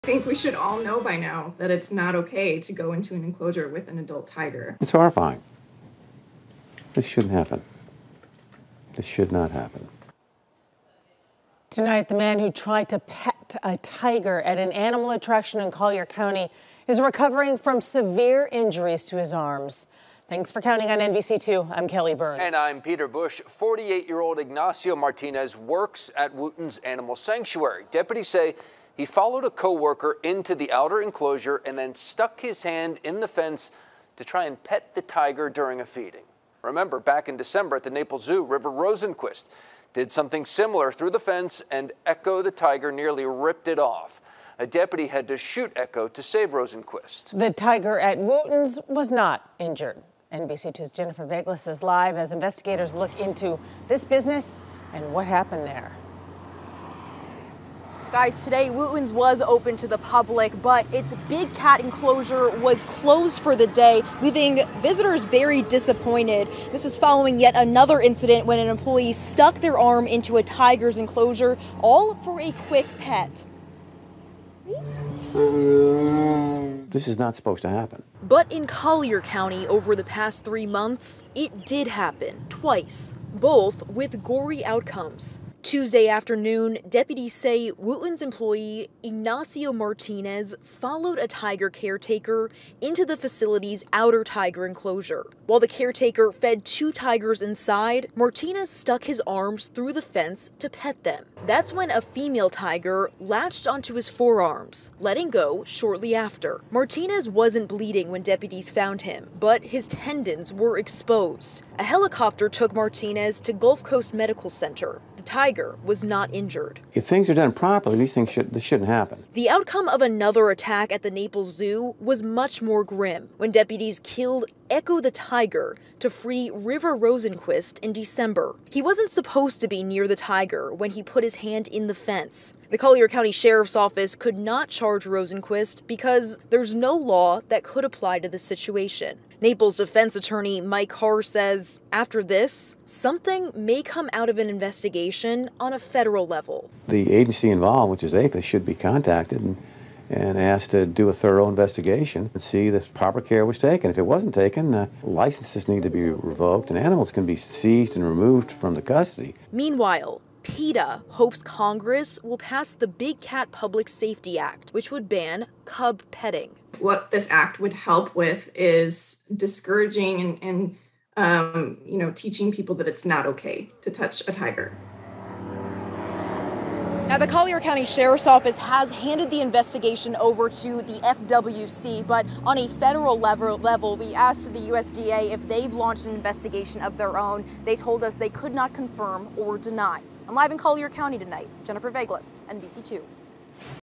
I think we should all know by now that it's not okay to go into an enclosure with an adult tiger. It's horrifying. This shouldn't happen. This should not happen. Tonight, the man who tried to pet a tiger at an animal attraction in Collier County is recovering from severe injuries to his arms. Thanks for counting on NBC2. I'm Kelly Burns. And I'm Peter Bush. 48-year-old Ignacio Martinez works at Wooten's Animal Sanctuary. Deputies say he followed a co-worker into the outer enclosure and then stuck his hand in the fence to try and pet the tiger during a feeding. Remember, back in December at the Naples Zoo, River Rosenquist did something similar through the fence, and Echo the tiger nearly ripped it off. A deputy had to shoot Echo to save Rosenquist. The tiger at Wooten's was not injured. NBC2's Jennifer Veglas is live as investigators look into this business and what happened there. Guys, today Wooten's was open to the public, but its big cat enclosure was closed for the day, leaving visitors very disappointed. This is following yet another incident when an employee stuck their arm into a tiger's enclosure, all for a quick pet. This is not supposed to happen. But in Collier County over the past 3 months, it did happen twice, both with gory outcomes. Tuesday afternoon, deputies say Wooten's employee Ignacio Martinez followed a tiger caretaker into the facility's outer tiger enclosure. While the caretaker fed 2 tigers inside, Martinez stuck his arms through the fence to pet them. That's when a female tiger latched onto his forearms, letting go shortly after. Martinez wasn't bleeding when deputies found him, but his tendons were exposed. A helicopter took Martinez to Gulf Coast Medical Center. The tiger was not injured. If things are done properly, this shouldn't happen. The outcome of another attack at the Naples Zoo was much more grim when deputies killed Echo the tiger to free River Rosenquist in December. He wasn't supposed to be near the tiger when he put his hand in the fence. The Collier County Sheriff's Office could not charge Rosenquist because there's no law that could apply to the situation. Naples defense attorney Mike Carr says after this, something may come out of an investigation on a federal level. The agency involved, which is APHIS, should be contacted and asked to do a thorough investigation and see that proper care was taken. If it wasn't taken, licenses need to be revoked and animals can be seized and removed from the custody. Meanwhile, PETA hopes Congress will pass the Big Cat Public Safety Act, which would ban cub petting. What this act would help with is discouraging and teaching people that it's not okay to touch a tiger. Now, the Collier County Sheriff's Office has handed the investigation over to the FWC, but on a federal level, we asked the USDA if they've launched an investigation of their own. They told us they could not confirm or deny. I'm live in Collier County tonight. Jennifer Veglas, NBC2.